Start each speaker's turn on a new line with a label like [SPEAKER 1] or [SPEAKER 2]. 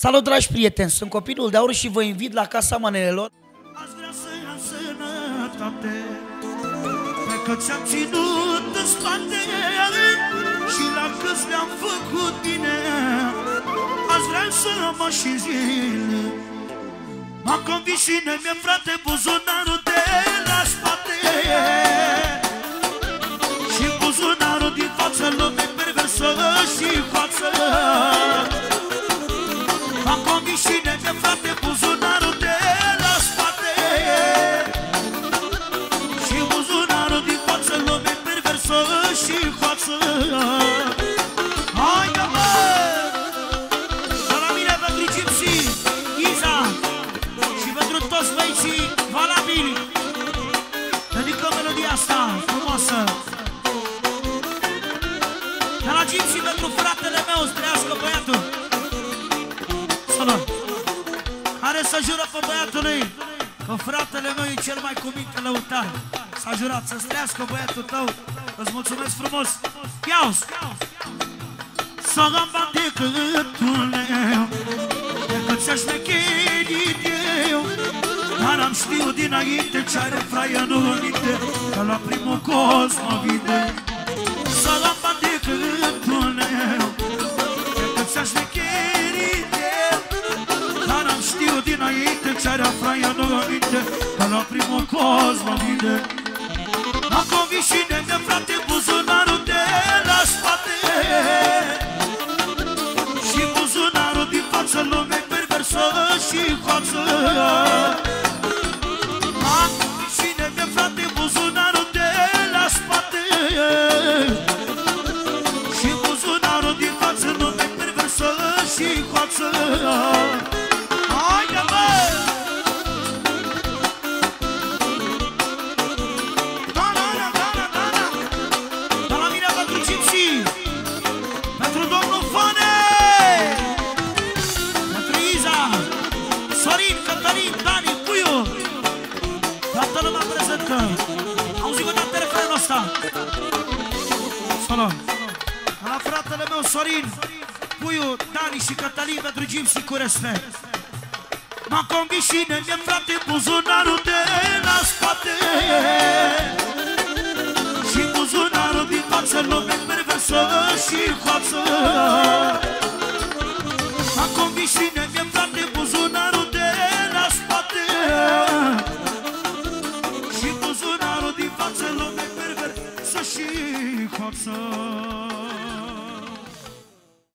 [SPEAKER 1] Salut, dragi prieteni, sunt Copilul de Aur și vă invit la Casa Manelelor.
[SPEAKER 2] Aș vrea să am sănătate, pe că ți-am ținut în spate și la câți le-am făcut bine. Aș vrea să mă și zile. M-am convins și ne-mi frate buzunarul de la spate și buzunarul din față, lume perversă și față. M-am convins și ne-mi frate buzunarul de la spate și buzunarul din față, lume perversă și față. Hai da, mă! Să la mine pentru Gypsy, Iza și pentru toți băieții valabili. Dedică melodia asta frumoasă de la Gypsy pentru fratele meu, strească băiatul. Salut! Care să jură pe băiatul lui că fratele meu e cel mai cu minte lăutar. S-a jurat să strească băiatul tău. Îți mulțumesc frumos! Ia-uzi! Să am bani decât meu, decât să-și mecherit eu. Dar am știut dinainte ce are fraia nu minte, că la primul cos mă vinde. Să am bani decât meu, decât să-și mecherit eu. Dar am știut dinainte ce are fraia nu minte, că la primul cos mă vinde. M-am convins și ne-mi frate buzunarul de la spate și buzunarul din față, lume perversă și față. M-am convins și ne-mi frate buzunarul de la spate și buzunarul din față, lume perversă și față. Hai da, bă! Auzi vă dată refrenul ăsta. Salut! La fratele meu Sorin, Puiu, Dani și Cătălin pentru Gypsy cu respect. M-am convins și ne-mi frate buzunarul de la spate și buzunarul din față, lume perversă și față.